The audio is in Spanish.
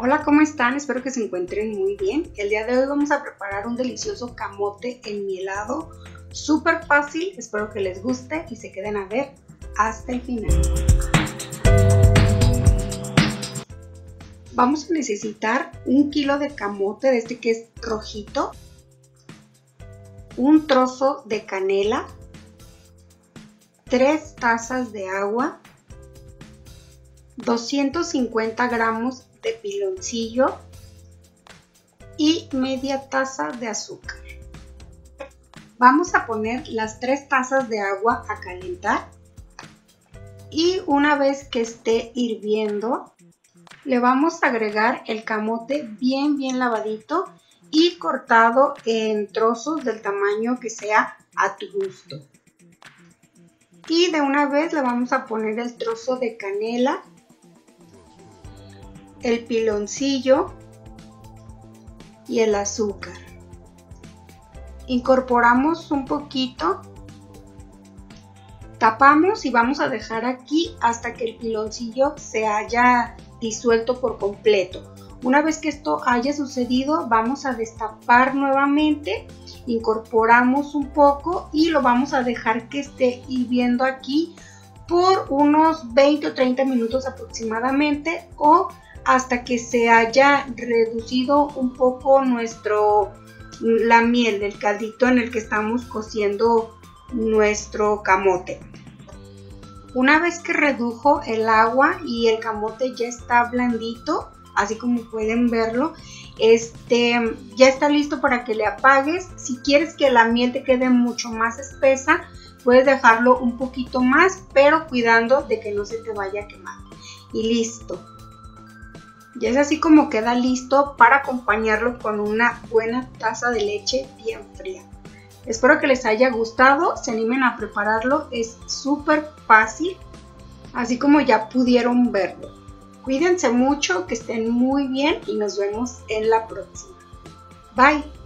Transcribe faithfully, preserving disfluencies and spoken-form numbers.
Hola, ¿cómo están? Espero que se encuentren muy bien. El día de hoy vamos a preparar un delicioso camote enmielado, súper fácil. Espero que les guste y se queden a ver hasta el final. Vamos a necesitar un kilo de camote, de este que es rojito, un trozo de canela, tres tazas de agua, doscientos cincuenta gramos de piloncillo y media taza de azúcar. Vamos a poner las tres tazas de agua a calentar y una vez que esté hirviendo le vamos a agregar el camote bien bien lavadito y cortado en trozos del tamaño que sea a tu gusto. Y de una vez le vamos a poner el trozo de canela, el piloncillo y el azúcar. Incorporamos un poquito, tapamos y vamos a dejar aquí hasta que el piloncillo se haya disuelto por completo. Una vez que esto haya sucedido, vamos a destapar nuevamente, incorporamos un poco y lo vamos a dejar que esté hirviendo aquí por unos veinte o treinta minutos aproximadamente, o hasta que se haya reducido un poco nuestro la miel del caldito en el que estamos cociendo nuestro camote. Una vez que redujo el agua y el camote ya está blandito, así como pueden verlo, este ya está listo para que le apagues. Si quieres que la miel te quede mucho más espesa, puedes dejarlo un poquito más, pero cuidando de que no se te vaya a quemar. Y listo. Ya es así como queda listo para acompañarlo con una buena taza de leche bien fría. Espero que les haya gustado, se animen a prepararlo, es súper fácil, así como ya pudieron verlo. Cuídense mucho, que estén muy bien y nos vemos en la próxima. Bye.